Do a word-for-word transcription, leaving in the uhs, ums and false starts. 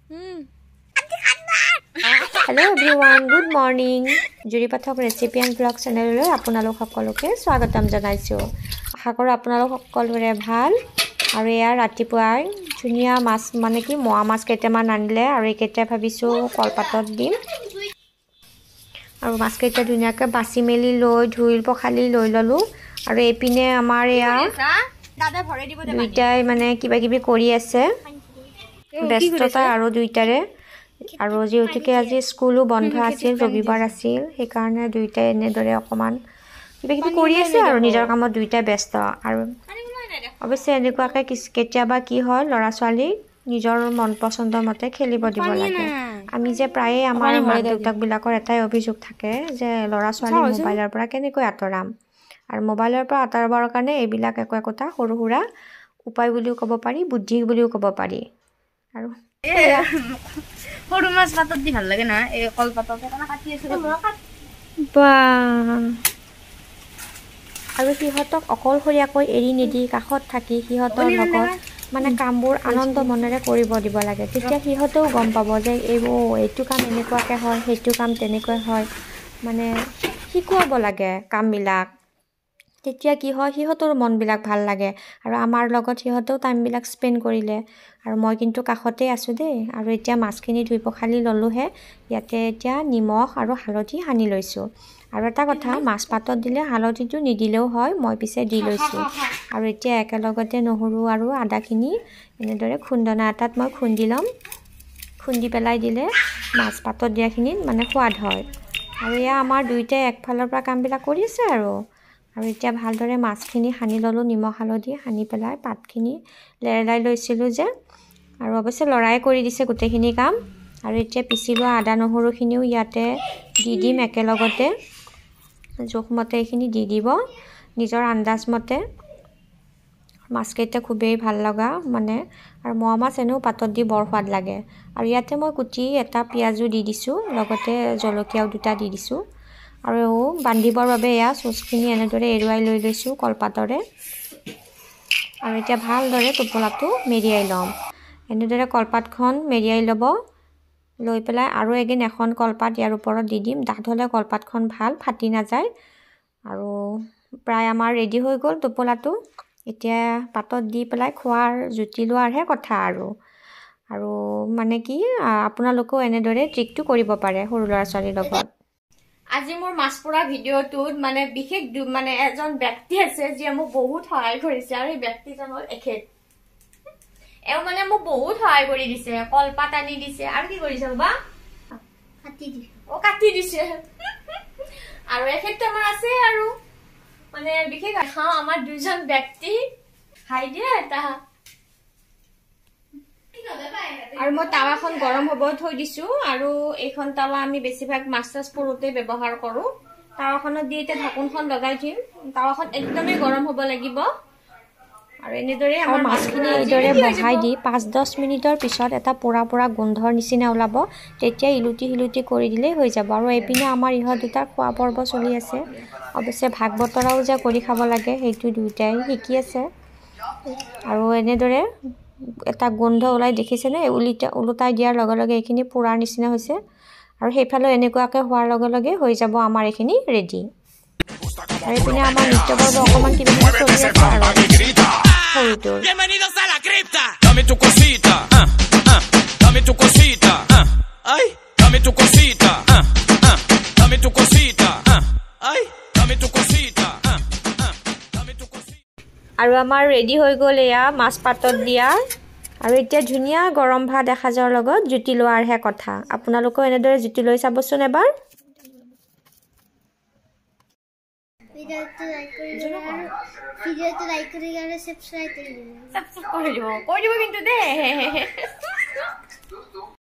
Hello everyone, good morning. Juri Pathok Recipe and Vlog channel লৈ আপোনালোক সকলোকে স্বাগতম জনাইছো। আশা কৰো আপোনালোক সকলোৰে ভাল আৰু এয়া ৰাতিপুৱাই ধুনিয়া মাছ মানে কি মোৱা মাছ কেইটামান আনিলে আৰু এইকেইটা ভাবিছো কলপাতত দিম। আৰু মাছ কেইটা ধুনিয়াকৈ বাছি মেলি লৈ ধুই পখালি লৈ ললো আৰু এপিনে আমাৰ এয়া দাদা ভৰাই দিব দে দুইটাই মানে কিবা কিবি কৰি আছে ব্যস্ততা আৰু দুইটাৰে আৰু যেহেতুকে আজি স্কুলো বন্ধ আছিল ৰবিবাৰ আছিল সেইকাৰণে দুইটাই এনেদৰে অকমান কিবা কিবি কৰি আছে আৰু নিজৰ কামত দুইটাই ব্যস্ত আৰু অৱশ্যে এনেকুৱাকৈ কেতিয়াবা কি হয় ল'ৰা ছোৱালী নিজৰ মন পছন্দৰ মতে খেলিব দিব লাগে আমি যে প্ৰায়ে আমাৰ মাক দেউতাক বিলাকৰ এটাই অভিযোগ থাকে যে ল'ৰা ছোৱালী মোবাইলৰ পৰা কেনেকৈ আঁতৰাম আৰু মোবাইলৰ পৰা আঁতৰাবৰ কাৰণে এইবিলাক একো একোটা সৰু সুৰা উপায় বুলিও ক'ব পাৰি বুদ্ধি বুলিও ক'ব পাৰি আৰু সৰু মাছ পাতত দি ভাল লাগে না এই কল পাতত এটা কাটি আছে বা আৰু সিহঁতক অকলশৰীয়াকৈ এৰি নিদি কাষত থাকি সিহঁতৰ লগত মানে কামবোৰ আনন্দ মনেৰে কৰিব দিব লাগে তেতিয়া সিহঁতেও গম পাব যে এইবোৰ এইটো কাম এনেকুৱাকৈ হয় সেইটো কাম তেনেকৈ হয় মানে শিকুৱাব লাগে কামবিলাক তেতিয়া কি হয় সিহঁতৰ মনবিলাক ভাল লাগে আৰু আমাৰ লগত সিহঁতেও টাইমবিলাক স্পেণ্ড কৰিলে আৰু মই কিন্তু কাষতে আছোঁ দেই আৰু এতিয়া মাছখিনি ধুই পখালি ল'লোহে ইয়াতে এতিয়া নিমখ আৰু হালধি সানি লৈছোঁ আৰু এটা কথা মাছ পাতত দিলে হালধিটো নিদিলেও হয় মই পিছে দি লৈছোঁ আৰু এতিয়া একেলগতে নহৰু আৰু আদাখিনি এনেদৰে খুন্দনা এটাত মই খুন্দি ল'ম খুন্দি পেলাই দিলে মাছ পাতত দিয়াখিনিত মানে সোৱাদ হয় আৰু এয়া আমাৰ দুইটাই একফালৰ পৰা কামবিলাক কৰি আছে আৰু আৰু এতিয়া ভালদৰে মাছখিনি সানি ল'লোঁ নিমখ হালধি সানি পেলাই পাতখিনি লেৰেলাই লৈছিলোঁ যে আৰু অৱশ্যে লৰাই কৰি দিছে গোটেইখিনি কাম আৰু এতিয়া পিচি লোৱা আদা নহৰুখিনিও ইয়াতে দি দিম একেলগতে জোখমতে এইখিনি দি দিব নিজৰ আন্দাজ মতে মাছকেইটা খুবেই ভাল লগা মানে আৰু মোৱা মাছ এনেও পাতত দি বৰ সোৱাদ লাগে আৰু ইয়াতে মই কুটি এটা পিঁয়াজো দি দিছোঁ লগতে জলকীয়াও দুটা দি দিছোঁ আৰু বান্ধিবৰ বাবে এয়া চচখিনি এনেদৰে এৰুৱাই লৈ লৈছোঁ কলপাতৰে আৰু এতিয়া ভালদৰে টোপোলাটো মেৰিয়াই ল'ম এনেদৰে কলপাতখন মেৰিয়াই ল'ব লৈ পেলাই আৰু এদিন এখন কলপাত ইয়াৰ ওপৰত দি দিম ডাঠ হ'লে কলপাতখন ভাল ফাটি নাযায় আৰু প্ৰায় আমাৰ ৰেডি হৈ গ'ল টোপোলাটো এতিয়া পাতত দি পেলাই খোৱাৰ জুতি লোৱাৰহে কথা আৰু আৰু মানে কি আপোনালোকেও এনেদৰে ট্ৰিকটো কৰিব পাৰে সৰু ল'ৰা ছোৱালীৰ লগত আজি মোৰ মাছ পোৰা ভিডিঅ'টোত মানে বিশেষ মানে এজন ব্যক্তি আছে যিয়ে মোক বহুত সহায় কৰিছে আৰু এই ব্যক্তিজন হ'ল এখেত এও মানে মোক বহুত সহায় কৰি দিছে কলপাত আনি দিছে আৰু কি কৰিছে বাবা কাটি দিছে ও কাটি দিছে আৰু এখেত আমাৰ আছে আৰু মানে বিশেষ খাওঁ আমাৰ দুজন ব্যক্তি খাই দিয়া এটা আৰু মই তাৱাখন গৰম হ'ব থৈ দিছো আৰু এইখন তাৱা আমি বেছিভাগ মাছ চাছ পোৰোতে ব্যৱহাৰ কৰো তাৱাখনত দি এতিয়া ঢাকনখন লগাই দিম তাৱাখন একদমেই গৰম হ'ব লাগিব আৰু এনেদৰে আমাৰ মাছখিনি এইদৰে বহাই দি পাঁচ দহ মিনিটৰ পিছত এটা পোৰা পোৰা গোন্ধৰ নিচিনা ওলাব তেতিয়া ইলুটি হিলুটি কৰি দিলেই হৈ যাব আৰু এইপিনে আমাৰ ইহঁত দুটাৰ খোৱা পৰ্ব চলি আছে অৱশ্যে ভাগ বতৰাও যে কৰি খাব লাগে সেইটো দুয়োটাই শিকি আছে আৰু এনেদৰে এটা গোন্ধ ওলাই দেখিছেনে উলিটা ওলোটাই দিয়াৰ লগে লগে এইখিনি পোৰাৰ নিচিনা হৈছে আৰু সেইফালে এনেকুৱাকৈ হোৱাৰ লগে লগে হৈ যাব আমাৰ এইখিনি ৰেডি আৰু এইপিনে আমাৰ নৃত্য পৰ্ব অকণমান কিবা কিবি চলি আছে আৰু সৰুটোৰ Dame tu cosita, ah, ah, dame tu cosita, ah, ay, dame tu cosita, ah, ah, dame tu cosita, ah, ay, dame tu cosita, ah, ah, dame tu cosita. আৰু আমাৰ ৰেডি হৈ গ'ল এয়া মাছ পাতত দিয়া আৰু এতিয়া ধুনীয়া গৰম ভাত দেখা যোৱাৰ লগত জুতি লোৱাৰহে কথা আপোনালোকেও এনেদৰে জুতি লৈ চাবচোন এবাৰ ভিডিওটো লাইক কৰি দিব আৰু ভিডিওটো লাইক কৰি আৰু সাবস্ক্ৰাইব কৰি দিব সাবস্ক্ৰাইব কৰি দিব কৰি দিব কিন্তু দে